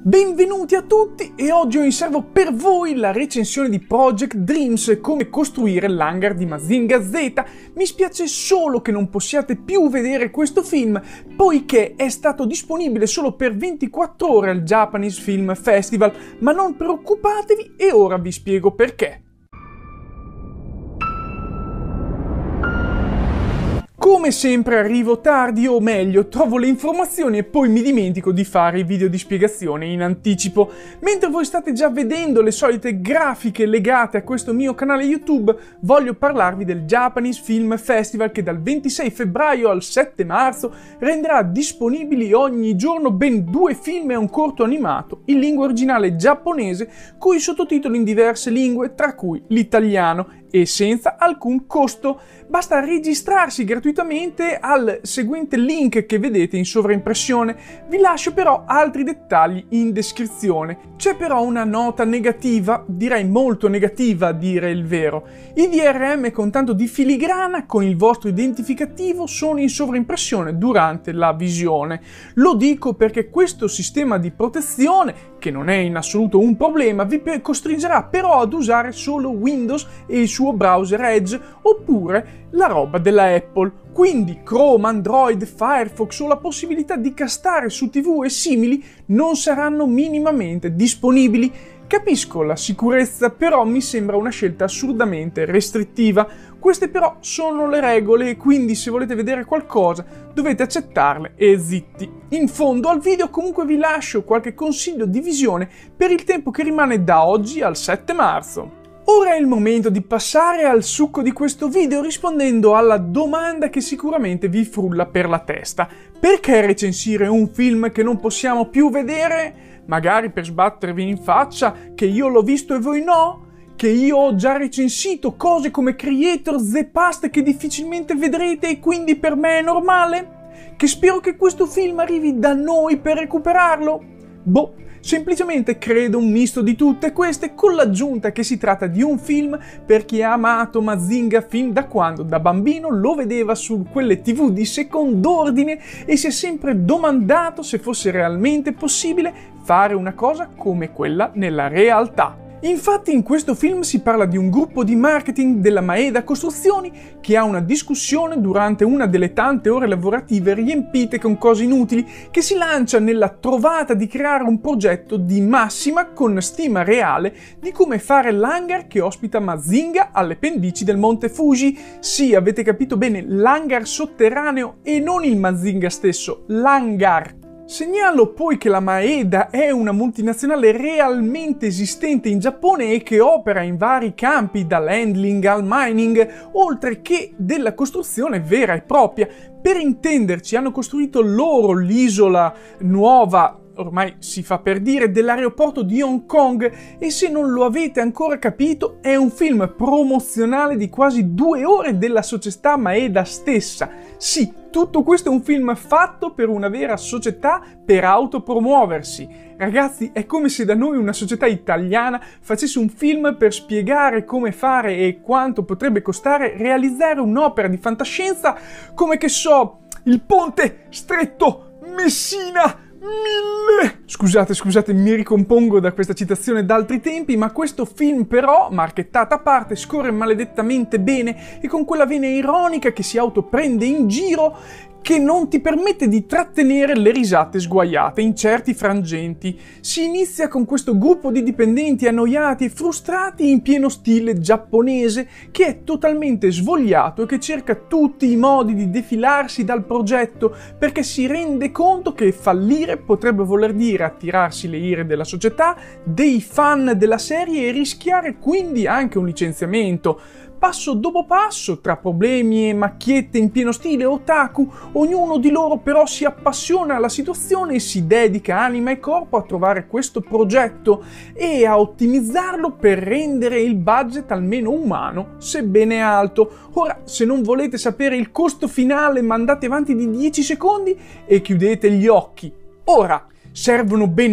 Benvenuti a tutti e oggi ho in serbo per voi la recensione di Project Dreams, come costruire l'hangar di Mazinga Z. Mi spiace solo che non possiate più vedere questo film, poiché è stato disponibile solo per 24 ore al Japanese Film Festival, ma non preoccupatevi e ora vi spiego perché. Come sempre arrivo tardi, o meglio, trovo le informazioni e poi mi dimentico di fare i video di spiegazione in anticipo. Mentre voi state già vedendo le solite grafiche legate a questo mio canale YouTube, voglio parlarvi del Japanese Film Festival che dal 26 febbraio al 7 marzo renderà disponibili ogni giorno ben 2 film e un corto animato in lingua originale giapponese coi sottotitoli in diverse lingue, tra cui l'italiano, e senza alcun costo. Basta registrarsi gratuitamente al seguente link che vedete in sovraimpressione. Vi lascio però altri dettagli in descrizione. C'è però una nota negativa, direi molto negativa a dire il vero. I DRM con tanto di filigrana con il vostro identificativo sono in sovraimpressione durante la visione. Lo dico perché questo sistema di protezione, che non è in assoluto un problema, vi costringerà però ad usare solo Windows e il suo browser Edge oppure la roba della Apple. Quindi Chrome, Android, Firefox o la possibilità di castare su TV e simili non saranno minimamente disponibili. Capisco la sicurezza, però mi sembra una scelta assurdamente restrittiva. Queste però sono le regole e quindi se volete vedere qualcosa dovete accettarle e zitti. In fondo al video comunque vi lascio qualche consiglio di visione per il tempo che rimane da oggi al 7 marzo. Ora è il momento di passare al succo di questo video rispondendo alla domanda che sicuramente vi frulla per la testa. Perché recensire un film che non possiamo più vedere? Magari per sbattervi in faccia che io l'ho visto e voi no? Che io ho già recensito cose come Creator The Past che difficilmente vedrete e quindi per me è normale? Che spero che questo film arrivi da noi per recuperarlo? Boh, semplicemente credo un misto di tutte queste, con l'aggiunta che si tratta di un film per chi ha amato Mazinga fin da quando da bambino lo vedeva su quelle TV di second'ordine e si è sempre domandato se fosse realmente possibile fare una cosa come quella nella realtà. Infatti in questo film si parla di un gruppo di marketing della Maeda Costruzioni che ha una discussione durante una delle tante ore lavorative riempite con cose inutili, che si lancia nella trovata di creare un progetto di massima con stima reale di come fare l'hangar che ospita Mazinga alle pendici del Monte Fuji. Sì, avete capito bene, l'hangar sotterraneo e non il Mazinga stesso, l'hangar. Segnalo poi che la Maeda è una multinazionale realmente esistente in Giappone e che opera in vari campi, dall'handling al mining, oltre che della costruzione vera e propria. Per intenderci, hanno costruito loro l'isola nuova, ormai si fa per dire, dell'aeroporto di Hong Kong, e se non lo avete ancora capito è un film promozionale di quasi 2 ore della società Maeda stessa. Sì, tutto questo è un film fatto per una vera società per autopromuoversi. Ragazzi, è come se da noi una società italiana facesse un film per spiegare come fare e quanto potrebbe costare realizzare un'opera di fantascienza come, che so, il ponte stretto Messina 1000! Scusate, mi ricompongo da questa citazione d'altri tempi, ma questo film però, marchettata a parte, scorre maledettamente bene e con quella vena ironica che si autoprende in giro che non ti permette di trattenere le risate sguaiate in certi frangenti. Si inizia con questo gruppo di dipendenti annoiati e frustrati in pieno stile giapponese che è totalmente svogliato e che cerca tutti i modi di defilarsi dal progetto perché si rende conto che fallire potrebbe voler dire attirarsi le ire della società, dei fan della serie e rischiare quindi anche un licenziamento. Passo dopo passo, tra problemi e macchiette in pieno stile otaku, ognuno di loro però si appassiona alla situazione e si dedica anima e corpo a trovare questo progetto e a ottimizzarlo per rendere il budget almeno umano, sebbene alto. Ora, se non volete sapere il costo finale, mandate avanti di 10 secondi e chiudete gli occhi. Ora, servono ben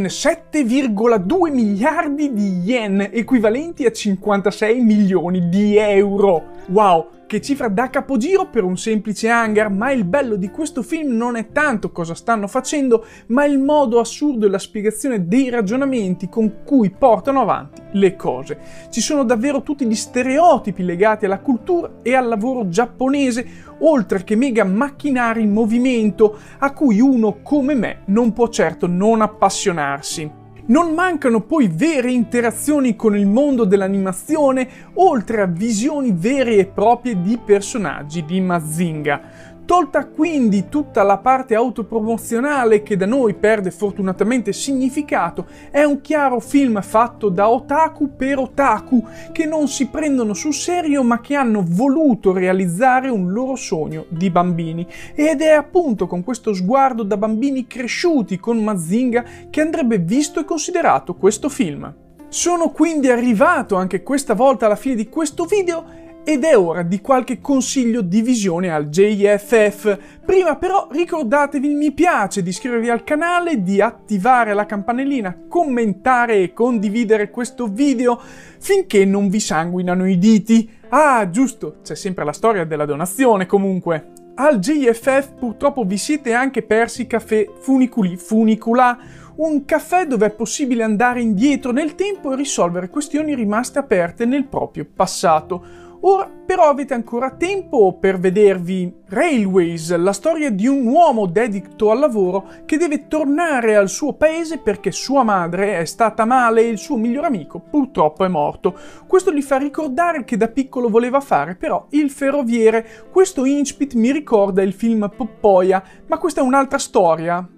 7,2 miliardi di yen, equivalenti a 56 milioni di euro. Wow, Che cifra da capogiro per un semplice hangar, ma il bello di questo film non è tanto cosa stanno facendo, ma il modo assurdo e la spiegazione dei ragionamenti con cui portano avanti le cose. Ci sono davvero tutti gli stereotipi legati alla cultura e al lavoro giapponese, oltre che mega macchinari in movimento, a cui uno come me non può certo non appassionarsi. Non mancano poi vere interazioni con il mondo dell'animazione, oltre a visioni vere e proprie di personaggi di Mazinga. Tolta quindi tutta la parte autopromozionale che da noi perde fortunatamente significato, è un chiaro film fatto da otaku per otaku che non si prendono sul serio ma che hanno voluto realizzare un loro sogno di bambini. Ed è appunto con questo sguardo da bambini cresciuti con Mazinga che andrebbe visto e considerato questo film. Sono quindi arrivato anche questa volta alla fine di questo video ed è ora di qualche consiglio di visione al JFF. Prima però ricordatevi il mi piace, di iscrivervi al canale, di attivare la campanellina, commentare e condividere questo video finché non vi sanguinano i diti. Ah, giusto, c'è sempre la storia della donazione comunque. Al JFF purtroppo vi siete anche persi Caffè Funiculi Funicula, un caffè dove è possibile andare indietro nel tempo e risolvere questioni rimaste aperte nel proprio passato. Ora però avete ancora tempo per vedervi Railways, la storia di un uomo dedito al lavoro che deve tornare al suo paese perché sua madre è stata male e il suo migliore amico purtroppo è morto. Questo gli fa ricordare che da piccolo voleva fare però il ferroviere. Questo incipit mi ricorda il film Poppoia, ma questa è un'altra storia.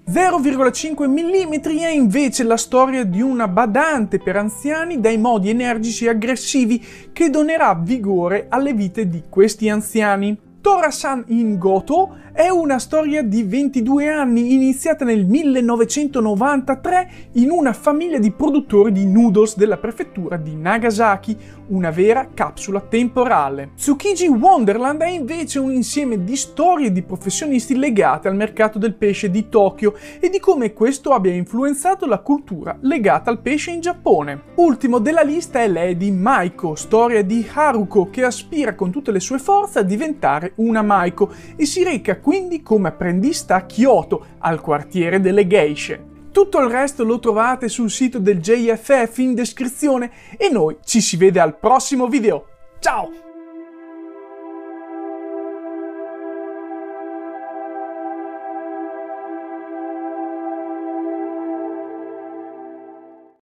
0,5 mm è invece la storia di una badante per anziani dai modi energici e aggressivi che donerà vigore alle vite di questi anziani. Tora-san in Goto è una storia di 22 anni iniziata nel 1993 in una famiglia di produttori di noodles della prefettura di Nagasaki, una vera capsula temporale. Tsukiji Wonderland è invece un insieme di storie di professionisti legate al mercato del pesce di Tokyo e di come questo abbia influenzato la cultura legata al pesce in Giappone. Ultimo della lista è Lady Maiko, storia di Haruko che aspira con tutte le sue forze a diventare una Maiko e si reca quindi come apprendista a Kyoto, al quartiere delle geishe. Tutto il resto lo trovate sul sito del JFF in descrizione e noi ci si vede al prossimo video. Ciao!